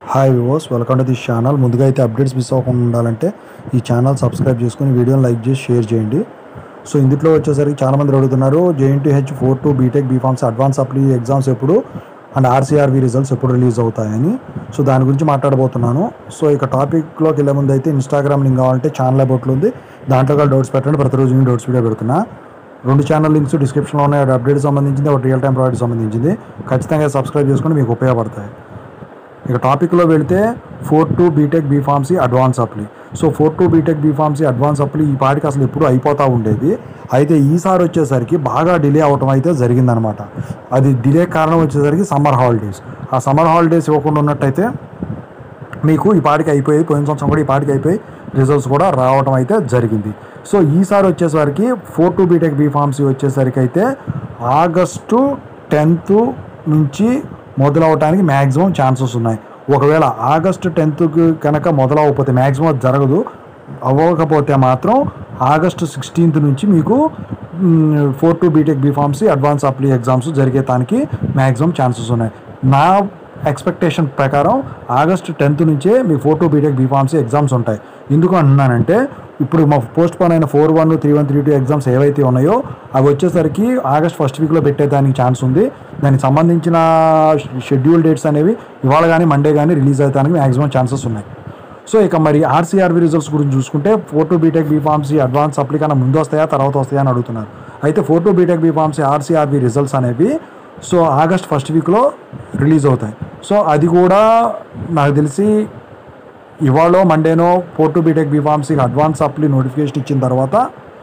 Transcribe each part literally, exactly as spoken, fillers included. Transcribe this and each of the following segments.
Hi viewers, welcome to this channel. ముందుగా అయితే updates miss అవ్వకుండా ఉండాలంటే ఈ ఛానల్ సబ్స్క్రైబ్ చేసుకుని వీడియోని లైక్ చేసి షేర్ చేయండి. సో ఇందులో వచ్చేసరికి చాలామంది అడుగుతున్నారు, JNTH four two BTech B pharmacy advance supply exams ఎప్పుడు అండ్ ఆర్సీఆర్వి రిజల్ట్స్ ఎప్పుడు రిలీజ్ అవుతాయని సో దాని గురించి మాట్లాడబోతున్నాను. సో ఇక టాపిక్లోకి వెళ్ళే ముందు అయితే ఇన్స్టాగ్రామ్ లింక్ కావాలంటే ఛానల్ అబౌట్లో ఉంది, దాంట్లో కూడా డౌట్స్ పెట్టండి. ప్రతిరోజు నేను డౌట్స్ వీడియో పెడుతున్నా. రెండు ఛానల్ లింక్స్ డిస్క్రిప్షన్లో ఉన్నాయి. అప్డేట్ సంబంధించింది, ఒకటి రియల్ టైం ప్రాజెక్ట్ సంబంధించింది. ఖచ్చితంగా సబ్స్క్రైబ్ చేసుకుని మీకు ఉపయోగపడతాయి. ఇక టాపిక్లో వెళితే four two BTech B pharmacy advance supply. So four two BTech B pharmacy advance supply ఈ పాటికి అసలు ఎప్పుడు అయిపోతూ ఉండేది. అయితే ఈసారి వచ్చేసరికి బాగా డిలే అవటం అయితే జరిగిందనమాట. అది డిలే కారణం వచ్చేసరికి సమ్మర్ హాలిడేస్. ఆ సమ్మర్ హాలిడేస్ ఇవ్వకుండా ఉన్నట్టయితే మీకు ఈ పాటికి అయిపోయి, పోయిన సంవత్సరం కూడా ఈ పాటికి అయిపోయి రిజల్ట్స్ కూడా రావటం అయితే జరిగింది. సో ఈసారి వచ్చేసరికి ఫోర్ టూ బీటెక్ బీఫార్మసీ వచ్చేసరికి అయితే ఆగస్టు టెన్త్ నుంచి మొదలవటానికి మ్యాక్సిమం ఛాన్సెస్ ఉన్నాయి. ఒకవేళ ఆగస్టు టెన్త్కి కనుక మొదలవకపోతే, మ్యాక్సిమం జరగదు, అవ్వకపోతే మాత్రం ఆగస్టు సిక్స్టీన్త్ నుంచి మీకు four two BTech B pharmacy advance supply exams జరిగేదానికి మ్యాక్సిమం ఛాన్సెస్ ఉన్నాయి. నా ఎక్స్పెక్టేషన్ ప్రకారం ఆగస్టు టెన్త్ నుంచే మీ four two BTech B pharmacy exams ఉంటాయి. ఎందుకు అంటున్నానంటే, ఇప్పుడు మా పోస్ట్ పోన్ అయిన four one three one three two exams ఏవైతే ఉన్నాయో అవి వచ్చేసరికి ఆగస్ట్ ఫస్ట్ వీక్లో పెట్టేదానికి ఛాన్స్ ఉంది. దానికి సంబంధించిన షెడ్యూల్ డేట్స్ అనేవి ఇవాళ కానీ మండే కానీ రిలీజ్ అయ్యేదానికి మ్యాక్సిమం ఛాన్సెస్ ఉన్నాయి. సో ఇక మరి ఆర్సీఆర్వి రిజల్ట్స్ గురించి చూసుకుంటే, four two BTech B pharmacy advance supply కన్నా ముందు వస్తాయా తర్వాత వస్తాయా అని అడుగుతున్నారు. అయితే four two BTech B pharmacy RCRV results అనేవి సో ఆగస్ట్ ఫస్ట్ వీక్లో రిలీజ్ అవుతాయి. సో అది కూడా నాకు తెలిసి ఇవాళ మండేనో ఫోర్ టూ బీటెక్ బీఫార్మసీకి అడ్వాన్స్ అప్లీ నోటిఫికేషన్ ఇచ్చిన తర్వాత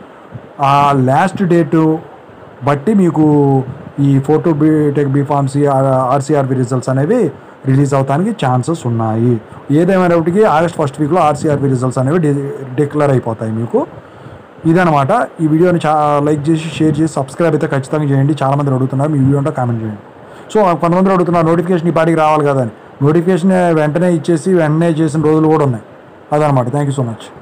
ఆ లాస్ట్ డేటు బట్టి మీకు ఈ four two BTech B pharmacy RCRV results అనేవి రిలీజ్ అవడానికి ఛాన్సెస్ ఉన్నాయి. ఏదేమైనప్పటికీ ఆగస్ట్ ఫస్ట్ వీక్లో ఆర్సీఆర్వి రిజల్ట్స్ అనేవి డి డిక్లేర్ అయిపోతాయి మీకు. ఇదనమాట. ఈ వీడియోని చా లైక్ చేసి షేర్ చేసి సబ్స్క్రైబ్ అయితే ఖచ్చితంగా చేయండి. చాలామంది అడుగుతున్నారు, మీ వీడియో ఉంటే కామెంట్ చేయండి. సో కొంతమంది అడుగుతున్నారు, నోటిఫికేషన్ ఈ పాటికి రావాలి కదా అని. నోటిఫికేషన్ వెంటనే ఇచ్చేసి వెంటనే చేసిన రోజులు కూడా ఉన్నాయి. అదనమాట. Thank you so much.